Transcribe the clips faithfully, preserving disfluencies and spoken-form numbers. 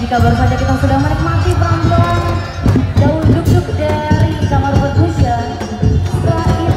jika baru saja kita sudah menikmati pelan-pelan daun duk-duk dari kamar percussion. Setelah ini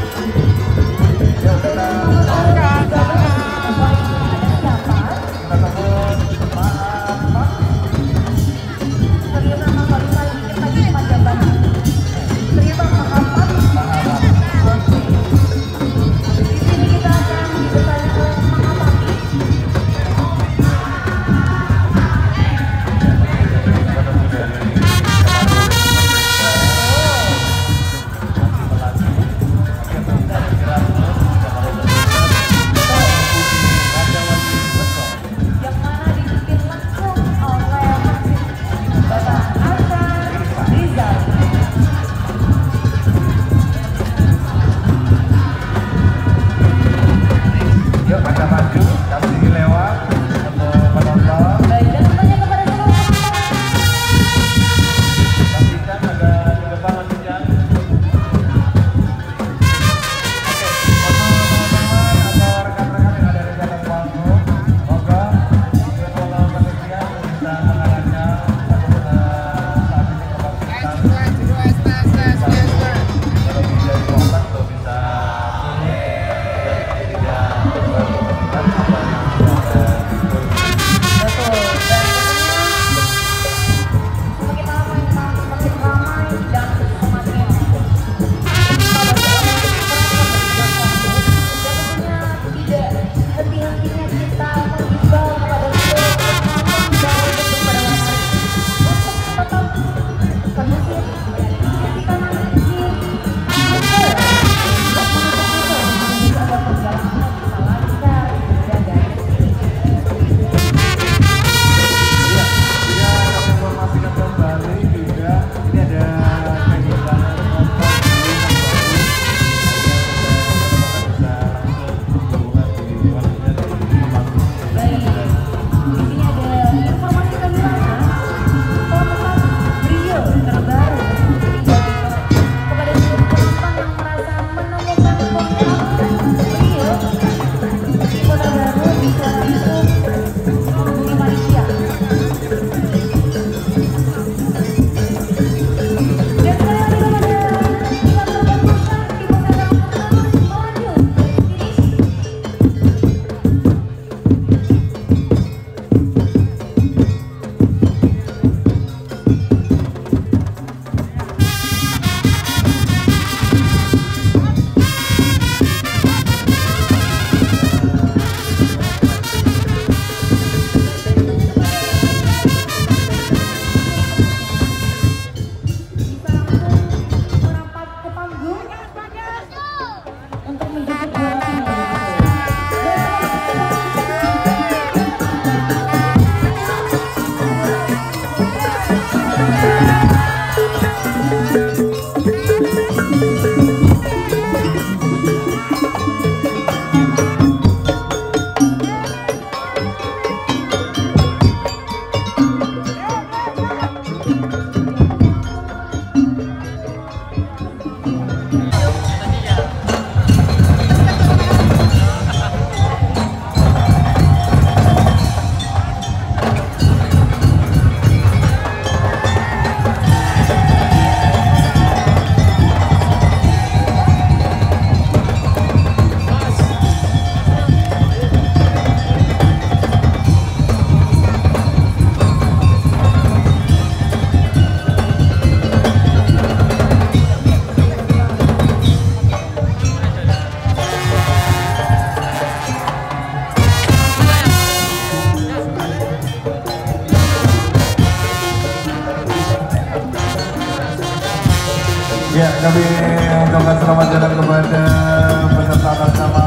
ya, kami ucapkan selamat jalan kepada peserta atas nama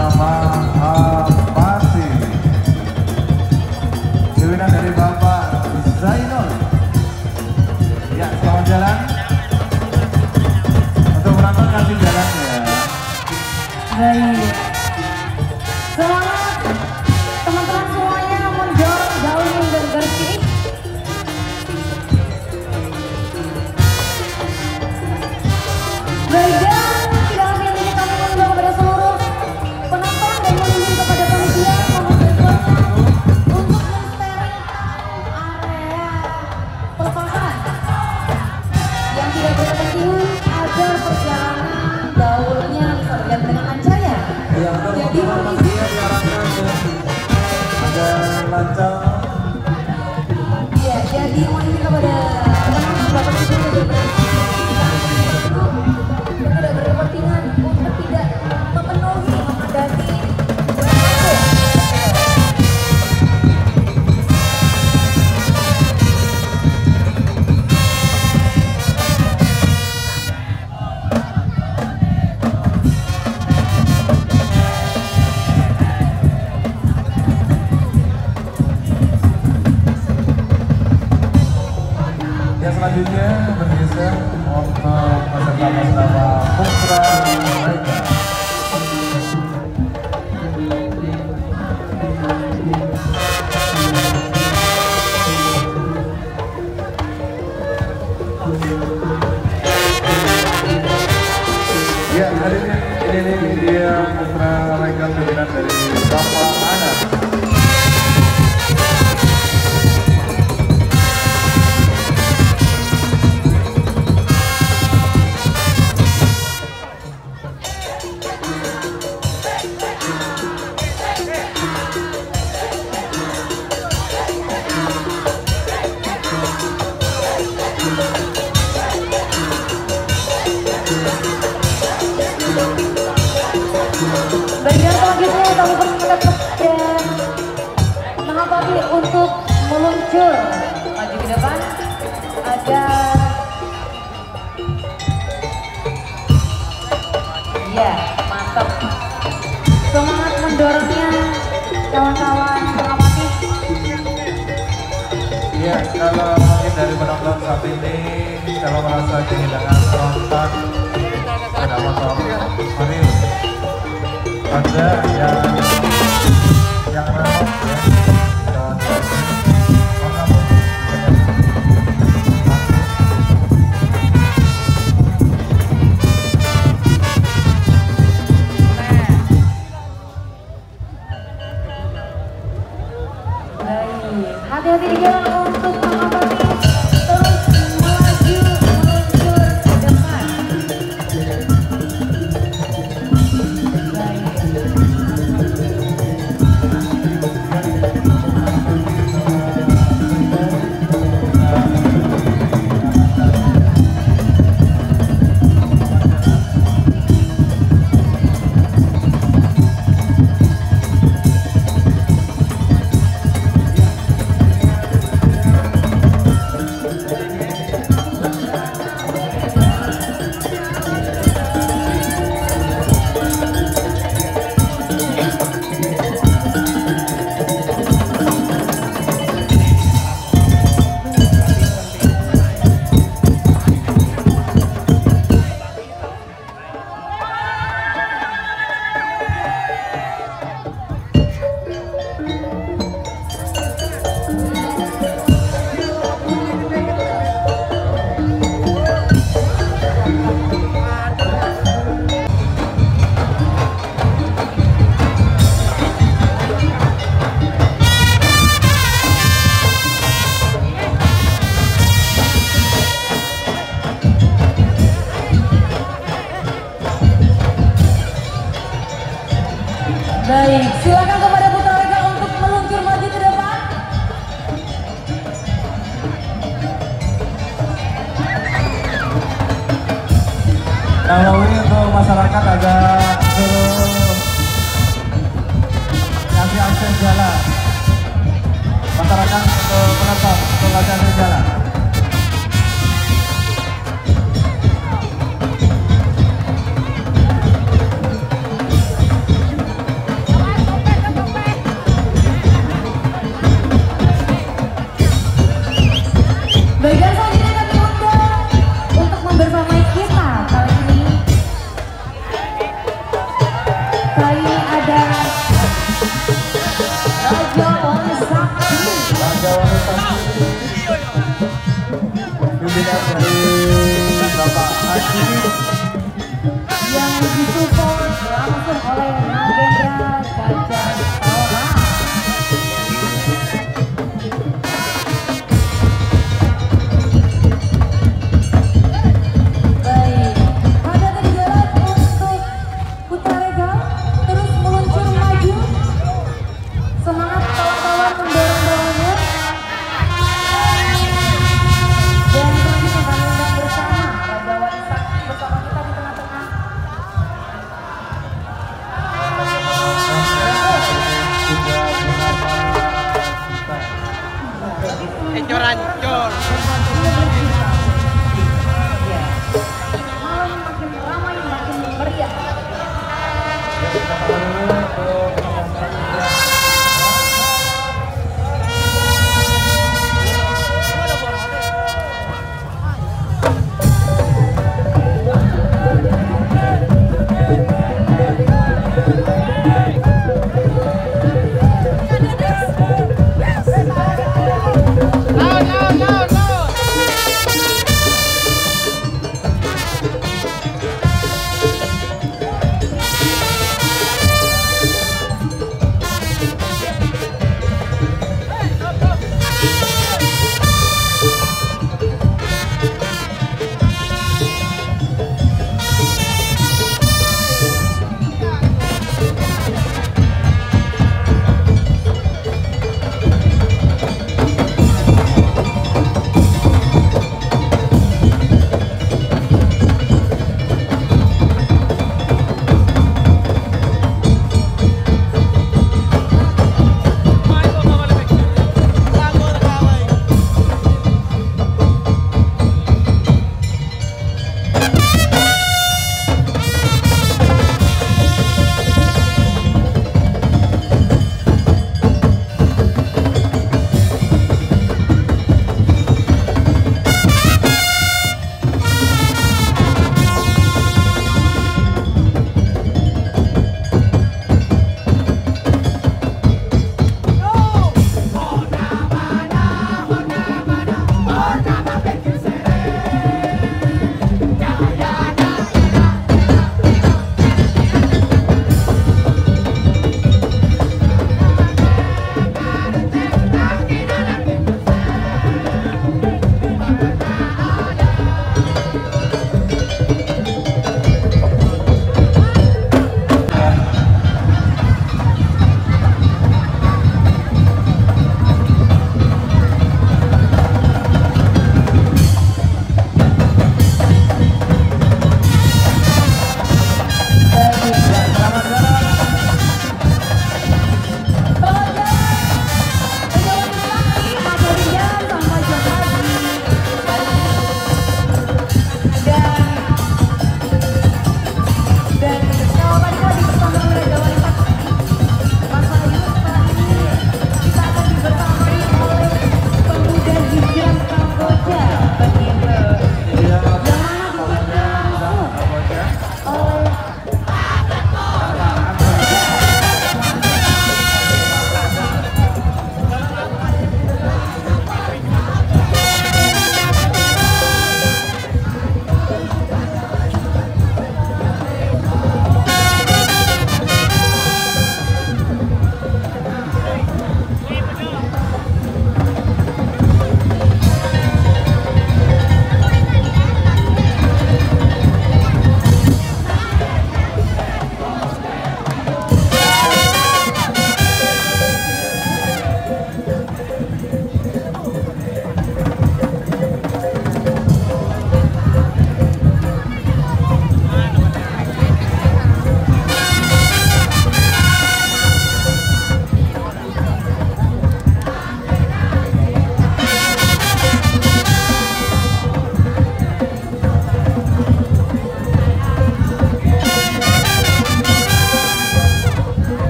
Mahaparti. Dewinan dari Bapak Zainul. Ya, selamat jalan. Untuk penonton kasih jalan ya. Baik. Selamat teman-teman semuanya mendorong gaun dan bersih. Baik, dan tidak lebih ini kami mengundang kepada seluruh penonton dan menunjuk kepada panitia untuk mensterilkan area selanjutnya bergeser untuk peserta bersama Putra Mereka. Ya, hari ini, ini dia Putra Mereka pimpinan dari Bapak Anas. Bagian selanjutnya kami persilakan dan Mahabadi untuk meluncur maju ke depan. Ada ya mantap, semangat mendorongnya kawan-kawan pengamati. Ya, kalau mungkin dari penonton saat ini kalau merasa kehilangan penonton ada motor, mari ada yang yang ramah ya, kawan-kawan. Baik, hati-hati di jalan untuk mengamati, terus melaju meluncur ke depan. Baik, silakan kepada Putra Mereka untuk meluncur maju ke depan. Kalau ini untuk masyarakat agak suruh kasih akses jalan. Masyarakat untuk penonton untuk kasih akses jalan. Bagian selanjutnya kami undang untuk membersamai kita kali ini. Kali ini ada Raja Wali Sakti. Raja Wali Sakti. Pimpinan dari Bapak Haji yang disupport langsung oleh Nagendra Gajah Tora. Baik, hati-hati di jalan untuk Putra Regal terus meluncur maju. Semangat kawan-kawan mendorong-dorongnya. Dan selanjutnya kami undang bersama Raja Wali Sakti bersama kita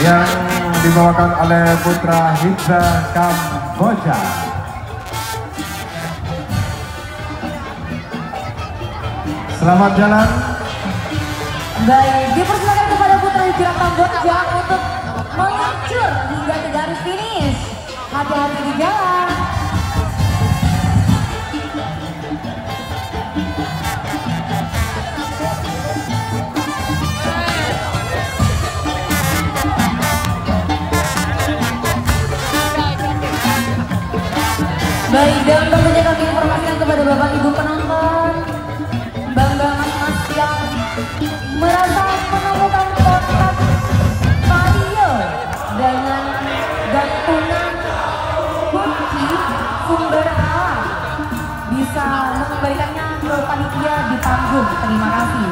yang dibawakan oleh putra Hidra Kamboja. Selamat jalan. Baik, dipersilakan kepada putra Hidra Kamboja untuk meluncur hingga ke garis finish. Hati-hati di jalan. Baik, dan tentunya kami informasikan kepada Bapak Ibu penonton, bangga mas-mas yang merasa menemukan kotak video dengan gantungan kunci sumber alam bisa mengembalikannya ke panitia di panggung. Terima kasih.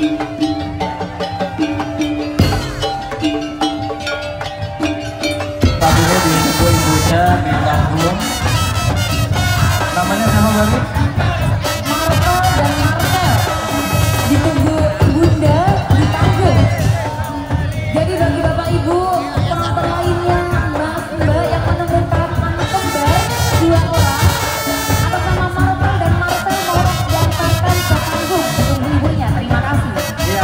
Tadi ditunggu ibunya di panggung. Namanya siapa baru? Marco dan Marcel ditunggu bunda di panggung. Jadi bagi bapak ibu penonton lainnya, mas mbak yang menemukan anak kembar dua orang atas nama Marco dan Marcel mohon diantarkan ke panggung ditunggu ibunya. Terima kasih.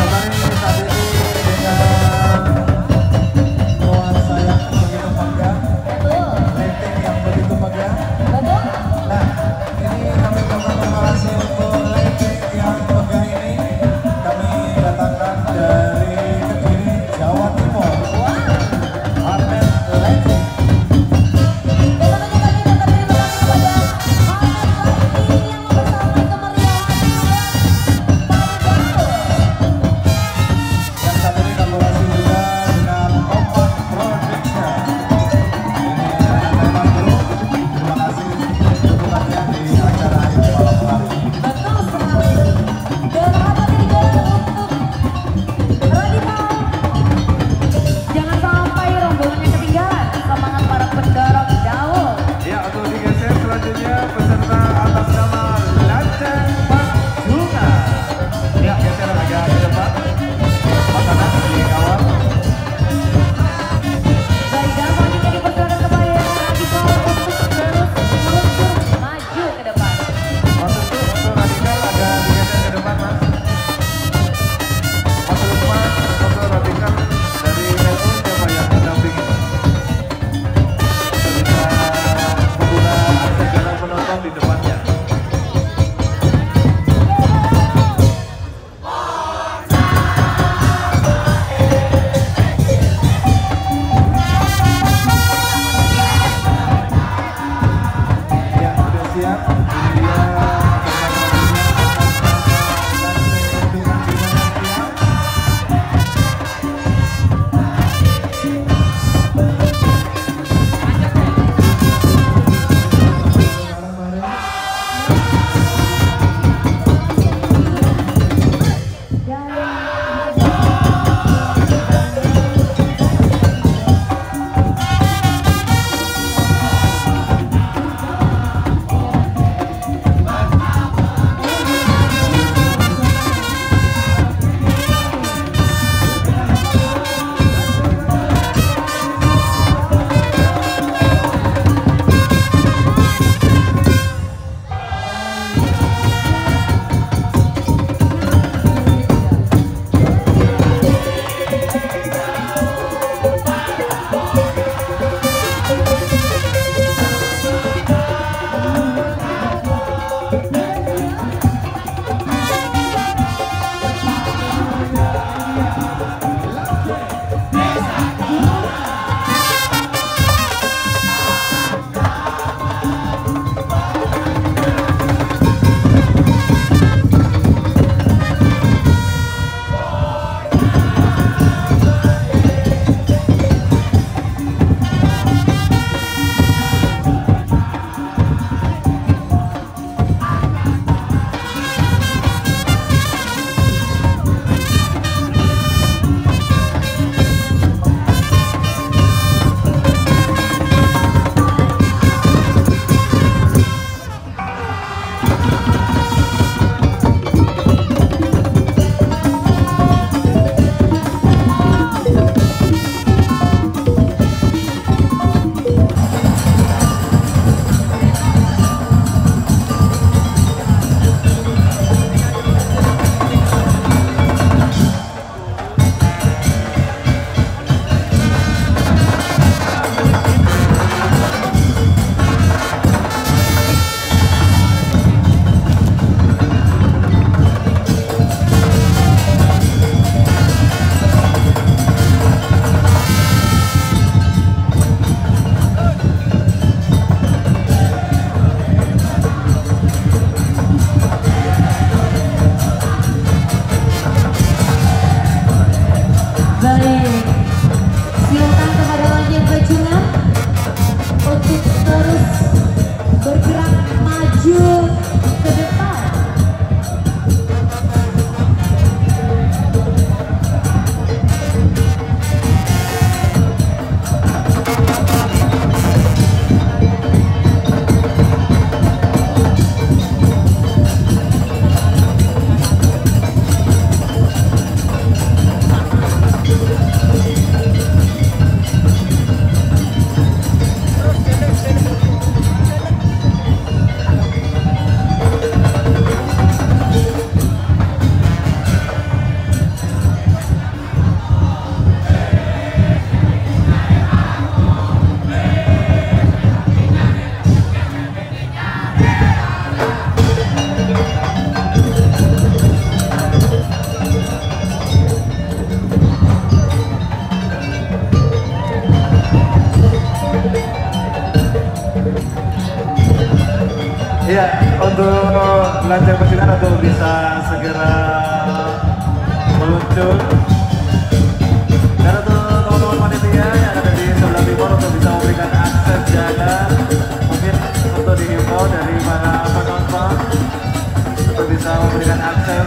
untuk lancar persilakan untuk bisa segera meluncur. Dan untuk teman-teman panitia yang ada di sebelah timur untuk bisa memberikan akses jalan, mungkin untuk dihimbau dari para penonton untuk bisa memberikan akses.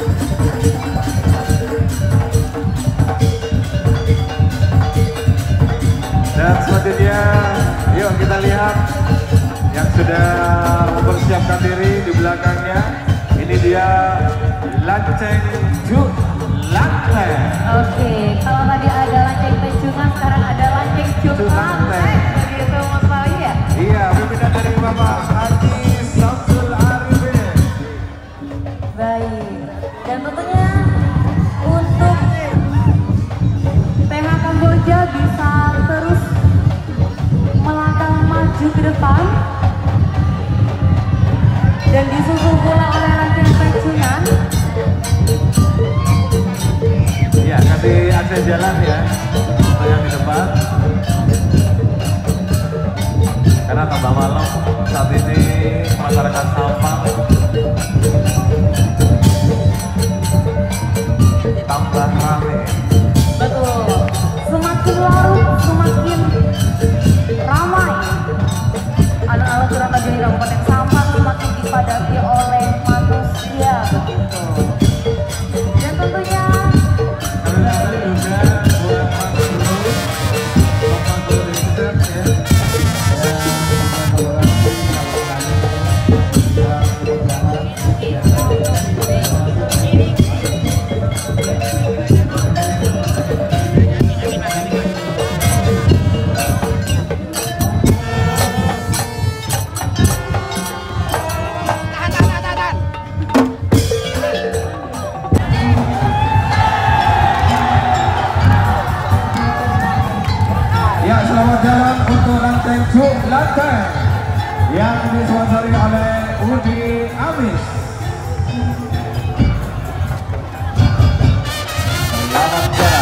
Dan selanjutnya, yuk kita lihat yang sudah mempersiapkan diri di belakangnya. Ini dia Lanceng Juk Lanteng. Oke, kalau tadi ada lanceng pecungan, sekarang ada lanceng Juk Lanteng. Begitu Mas Bayu ya? Iya, pimpinan dari Bapak Haji Samsul Arifin. Baik, dan tentunya untuk T H Kamboja bisa terus melangkah maju ke depan dan disusul pula oleh lanceng pecungan. Iya, kasih akses jalan ya untuk yang di depan. Karena tambah malam saat ini masyarakat Sampang tambah ramai. Betul, semakin larut semakin ramai. Alun-alun Surakajaya di Kabupaten Sampang semakin dipadati oleh manusia, begitu. Dan tentunya selamat jalan untuk Lanceng Juk Lanteng yang disponsori oleh Udi Amis. Selamat jalan.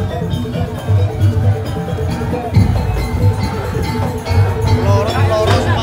Lurus, lurus.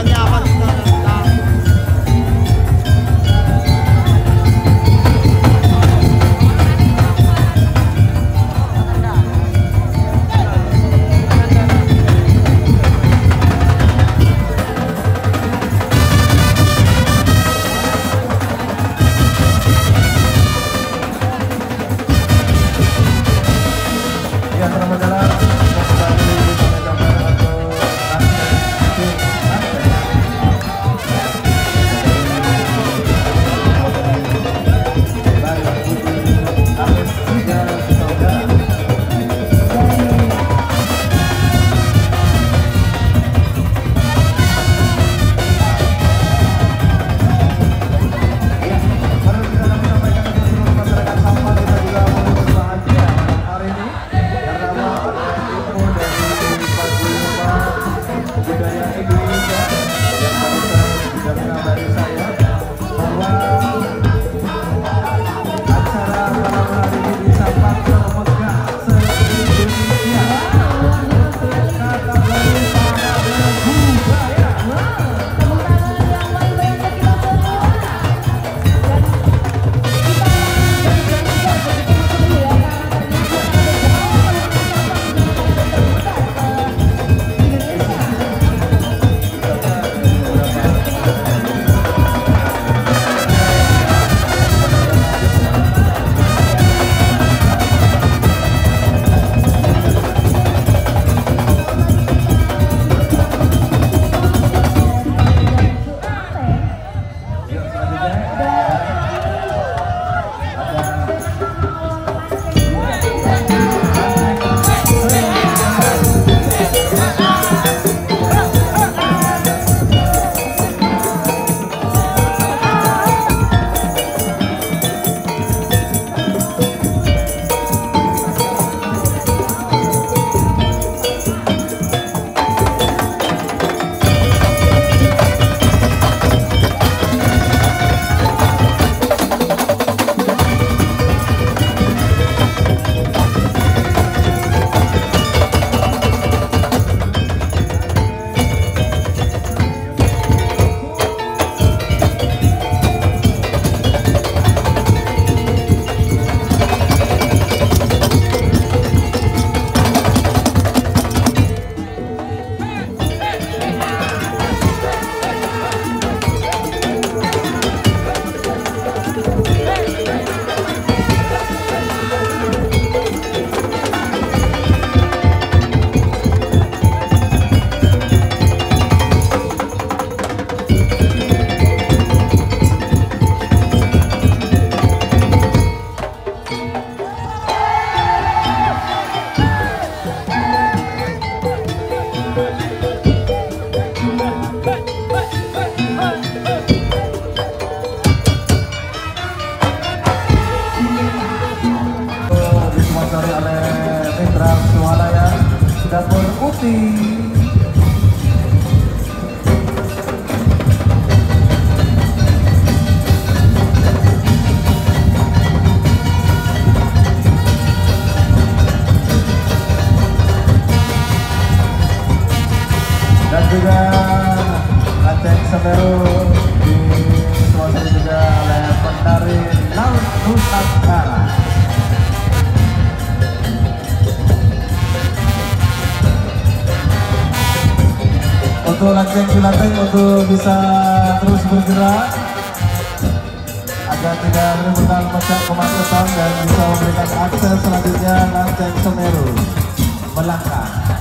untuk lanteng-lanteng untuk bisa terus bergerak agar tidak menimbulkan pecah kemacetan dan bisa memberikan akses selanjutnya lanteng Semeru melangkah.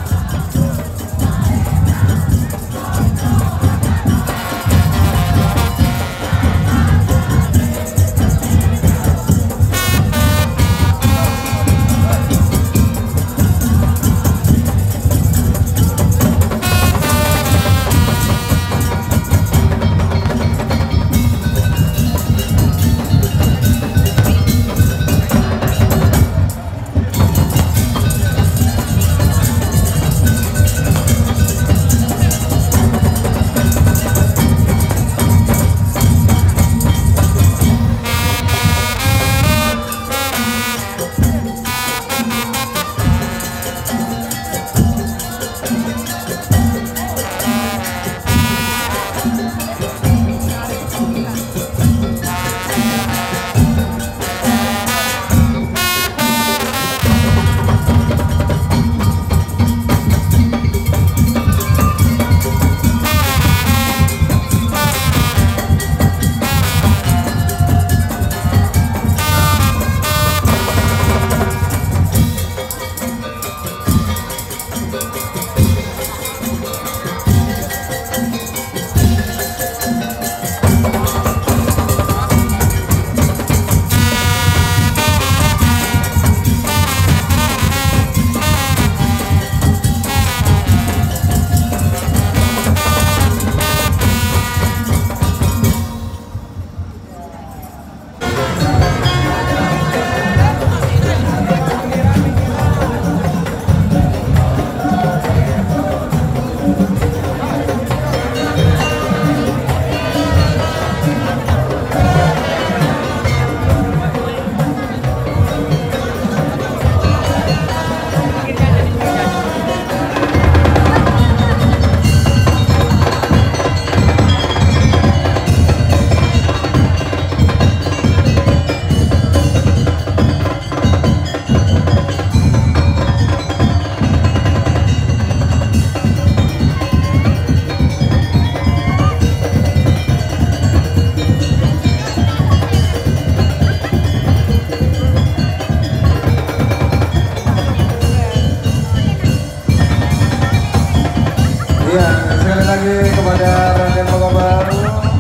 Iya, sekali lagi kepada Raden Mogobaru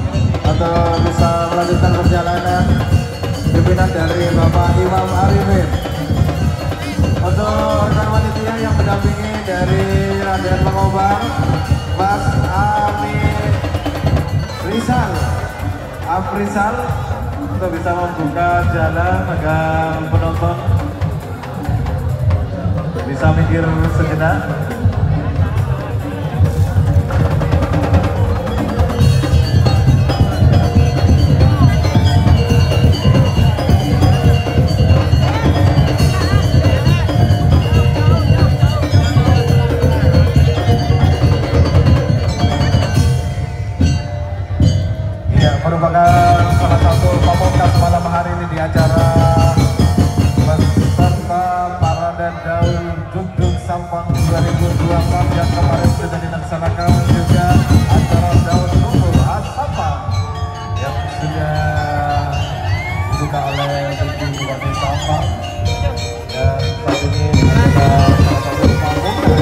atau bisa melanjutkan perjalanan pimpinan dari Bapak Imam Arifin. Untuk rekan panitia yang mendampingi dari Raden Mogobar, Mas Ami Rizal, Afrizal, untuk bisa membuka jalan agar penonton bisa minggir sejenak. Merupakan salah satu pamungkas malam hari ini di acara peserta Parade Daun Dugdug Sampang dua ribu dua puluh empat yang kemarin sudah dilaksanakan, juga acara Daun Dugdug Sampang yang sudah dibuka oleh Bupati Sampang, dan saat ini adalah salah satu pamungkas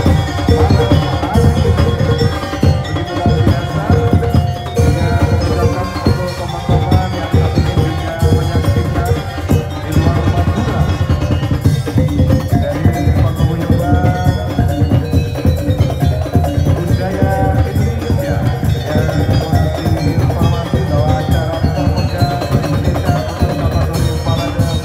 Parade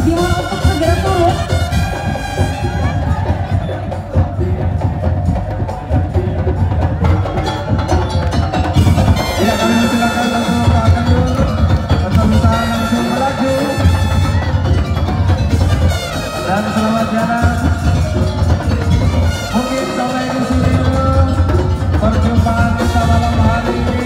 Dimohon untuk segera turun. Ya, kami silakan langsung akan dulu atau bisa langsung melaju. Dan selamat jalan. Mungkin sampai di sini dulu perjumpaan kita malam hari ini.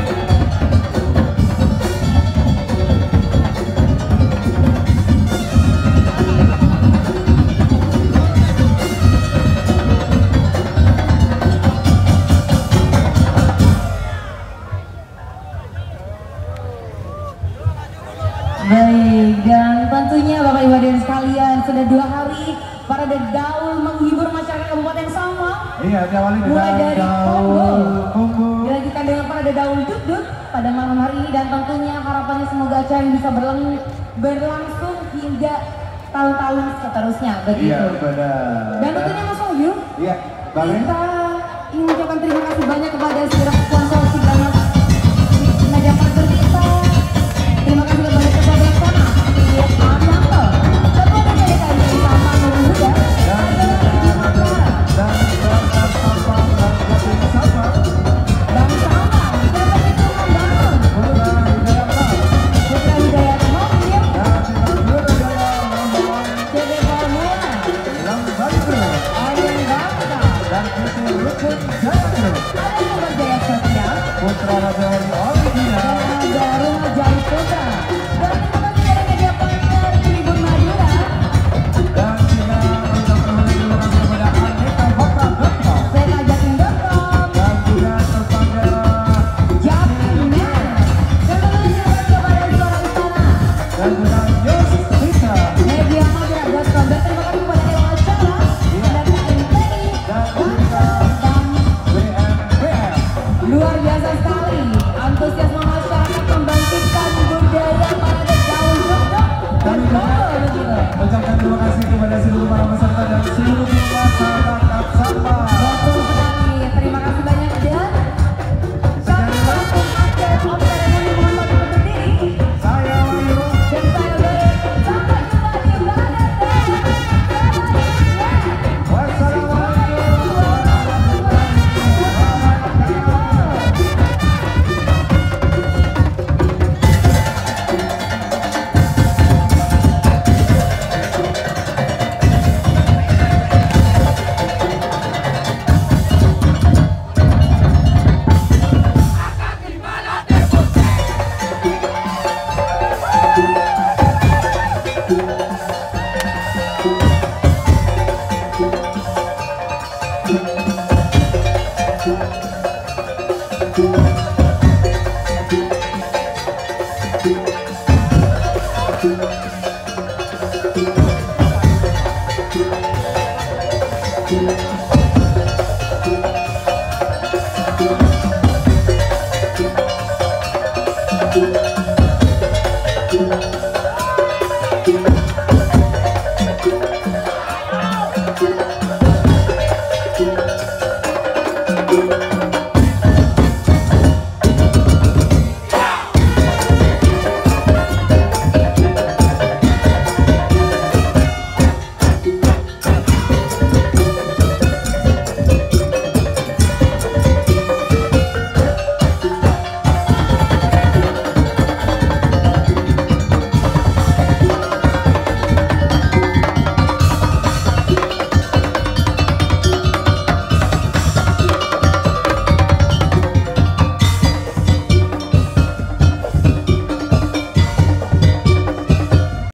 Baik, dan tentunya Bapak Ibu hadirin sekalian, sudah dua hari parade gaul menghibur masyarakat Kabupaten Sampang. Iya, diawali Mulai dengan dari gaul Kongo. dilanjutkan dengan parade gaul dut-dut pada malam hari ini, dan tentunya harapannya semoga acara ini bisa berlang- berlangsung hingga tahun-tahun seterusnya begitu. Iya, benar. Dan tentunya Mas Wahyu, Iya, Bang. kita ingin mengucapkan terima kasih banyak kepada seluruh sponsor Sigana Media Partner kita. Terima kasih kepada Ketua Bersama di Amanto, Ketua D P D K I Sampang Nurul Huda, Dan dan Bapak Sampang dan Bapak Sampang. Bang Sampang, Ketua Itu Membangun, Putra Hidayatullah. Putra Hidayat Mobil, Dan Putra Hidayat Mohon C B Formula, Lambantu. Ayun Bangsa, Dan Putri Rukun Jaya. ada Sumber Jaya Sosial, Putra Raja Wali Original. dan ada Rumah Jaya Putra. Dan terima kasih dari media partner Tribun Madura, Dan juga ucapkan terima kasih kepada Aneka Hotel dot com. Sela Jatim dot com, Dan juga tetangga Jatimnet, dan tentunya kepada Suara Istana, dan juga Yustika media madura dot com, dan terima kasih kepada Dewa Acara, dan K M P I, dan juga dan B M B M. luar biasa sekali antusiasme masyarakat membangkitkan budaya parade gaul dut-dut dan Kami juga gaul begitu. ucapkan terima kasih kepada seluruh para peserta dan seluruh